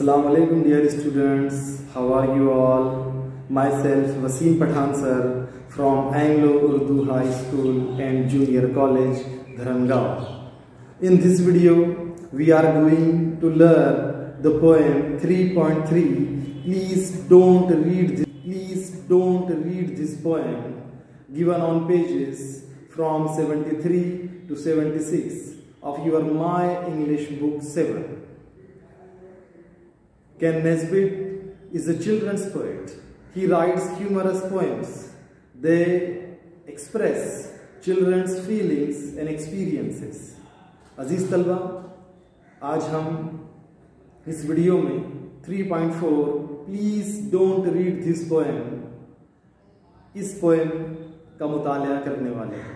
Assalamu alaikum dear students, how are you all? Myself Wasim Pathan sir from Anglo Urdu High School and Junior College, Dharamgaon. In this video, we are going to learn the poem 3.3. Please don't read this poem given on pages from 73 to 76 of your My English Book 7. Ken Nesbitt is a children's poet. He writes humorous poems. They express children's feelings and experiences. अजीज तलबा, आज हम इस video में 3.4 please don't read this poem, इस poem का मुताला करने वाले हैं।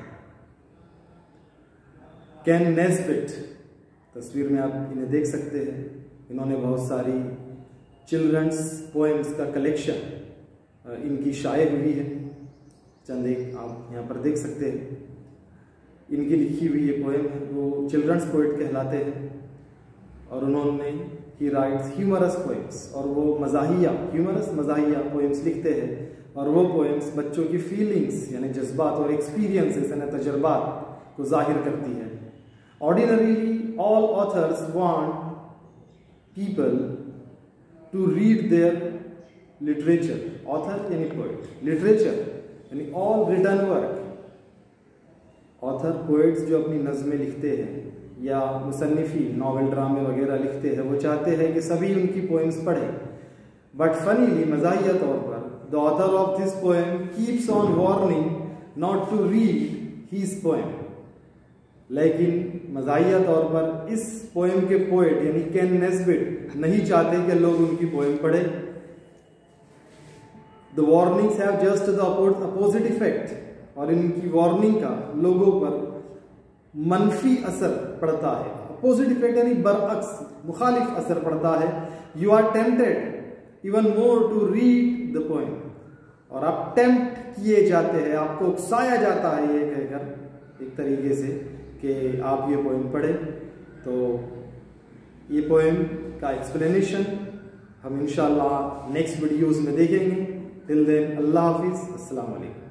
केन नेस्बिट, तस्वीर में आप इन्हें देख सकते हैं। इन्होंने बहुत सारी चिल्ड्रंस पोएम्स का कलेक्शन इनकी शाये हुई है। चंद एक आप यहाँ पर देख सकते हैं। इनकी लिखी हुई ये पोएम है, वो चिल्ड्रंस पोएट कहलाते हैं। और उन्होंने ही राइट्स ह्यूमरस पोएम्स, और वो मज़ाहिया पोएम्स लिखते हैं। और वो पोएम्स बच्चों की फीलिंग्स यानी जज्बात और एक्सपीरियंसेस यानी तजर्बात को जाहिर करती है। Ordinarily all authors want people to read their literature. Author यानी पोएट, लिटरेचर यानी all written work. Author poets जो अपनी नज़में लिखते हैं या मुसन्निफी नॉवेल ड्रामे वगैरह लिखते हैं, वो चाहते हैं कि सभी उनकी पोएम्स पढ़ें। बट फनीली, मज़ाहिया तौर पर, the author of this poem keeps on warning not to read his poem. लेकिन मज़ाहिया तौर पर इस पोएम के पोएट यानी केन नेस्बिट नहीं चाहते कि लोग उनकी पोएम पढ़ें। The warnings have just the opposite effect, और इनकी वार्निंग का लोगों पर मनफी असर पड़ता है। अपोजिट इफेक्ट यानी बरअक्स, मुखालिफ असर पड़ता है। You are tempted even more to read the poem, और आप टेम्प्ट किए जाते हैं, आपको उकसाया जाता है ये कहकर एक तरीके से कि आप ये पोएम पढ़ें। तो ये पोएम का एक्सप्लेनेशन हम इंशाल्लाह नेक्स्ट वीडियोस में देखेंगे। टिल देन, अल्लाह हाफिज़, अस्सलाम वालेकुम।